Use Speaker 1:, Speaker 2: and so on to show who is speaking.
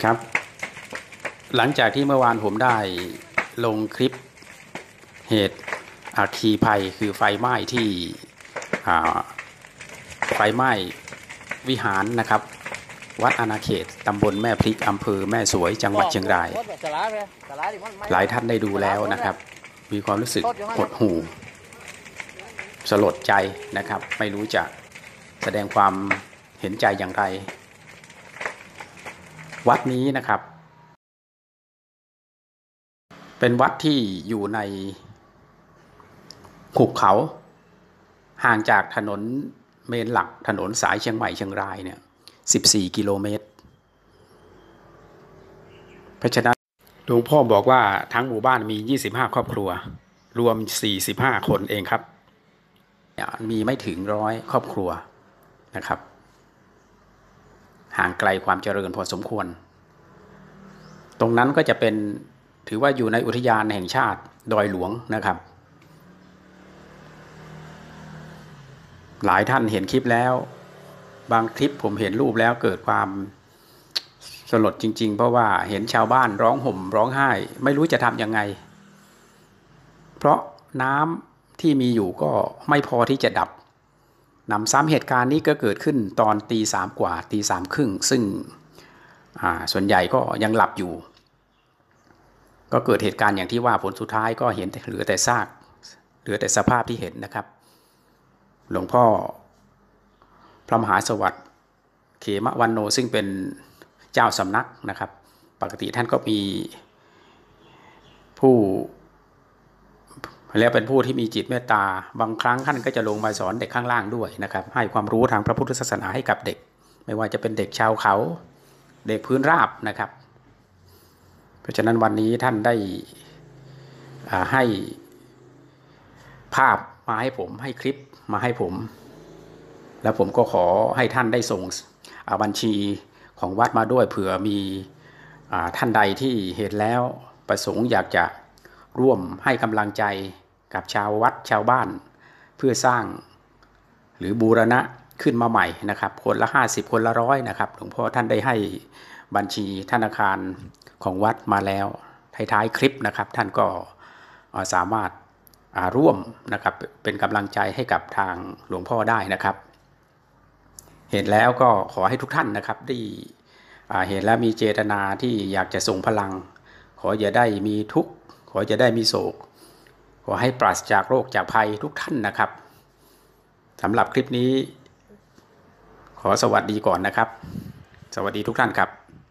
Speaker 1: ครับหลังจากที่เมื่อวานผมได้ลงคลิปเหตุอัคคีภัยคือไฟไหม้ที่ไฟไหม้วิหารนะครับวัดอาณาเขตตำบลแม่พริกอำเภอแม่สวยจังหวัดเชียงรายหลายท่านได้ดูแล้วนะครับมีความรู้สึกหดหู่สลดใจนะครับไม่รู้จะแสดงความเห็นใจอย่างไรวัดนี้นะครับเป็นวัดที่อยู่ในหุบเขาห่างจากถนนเมนหลักถนนสายเชียงใหม่เชียงรายเนี่ย14 กิโลเมตรเพราะฉะนั้นหลวงพ่อบอกว่าทั้งหมู่บ้านมี25ครอบครัวรวม45คนเองครับมีไม่ถึง100ครอบครัวนะครับห่างไกลความเจริญพอสมควรตรงนั้นก็จะเป็นถือว่าอยู่ในอุทยานแห่งชาติดอยหลวงนะครับหลายท่านเห็นคลิปแล้วบางคลิปผมเห็นรูปแล้วเกิดความสลดจริงๆเพราะว่าเห็นชาวบ้านร้องห่มร้องไห้ไม่รู้จะทำยังไงเพราะน้ำที่มีอยู่ก็ไม่พอที่จะดับนำซ้ำเหตุการณ์นี้ก็เกิดขึ้นตอน3:00 กว่า3:30ซึ่งส่วนใหญ่ก็ยังหลับอยู่ก็เกิดเหตุการณ์อย่างที่ว่าผลสุดท้ายก็เห็นเหลือแต่ซากเหลือแต่สภาพที่เห็นนะครับหลวงพ่อพระมหาสวัสดิ์เขมวันโนซึ่งเป็นเจ้าสำนักนะครับปกติท่านก็มีผู้แล้วเป็นผู้ที่มีจิตเมตตาบางครั้งท่านก็จะลงมาสอนเด็กข้างล่างด้วยนะครับให้ความรู้ทางพระพุทธศาสนาให้กับเด็กไม่ว่าจะเป็นเด็กชาวเขาเด็กพื้นราบนะครับเพราะฉะนั้นวันนี้ท่านได้ให้ภาพมาให้ผมให้คลิปมาให้ผมแล้วผมก็ขอให้ท่านได้ส่งบัญชีของวัดมาด้วยเผื่อมีท่านใดที่เห็นแล้วประสงค์อยากจะร่วมให้กำลังใจกับชาววัดชาวบ้านเพื่อสร้างหรือบูรณะขึ้นมาใหม่นะครับคนละ50คนละ100นะครับหลวงพ่อท่านได้ให้บัญชีธนาคารของวัดมาแล้วท้ายๆคลิปนะครับท่านก็สามารถร่วมนะครับเป็นกำลังใจให้กับทางหลวงพ่อได้นะครับเห็นแล้วก็ขอให้ทุกท่านนะครับได้เห็นแล้วมีเจตนาที่อยากจะส่งพลังขออย่าได้มีทุกข์ขออย่าได้มีโศกขอให้ปราศจากโรคจากภัยทุกท่านนะครับสำหรับคลิปนี้ขอสวัสดีก่อนนะครับสวัสดีทุกท่านครับ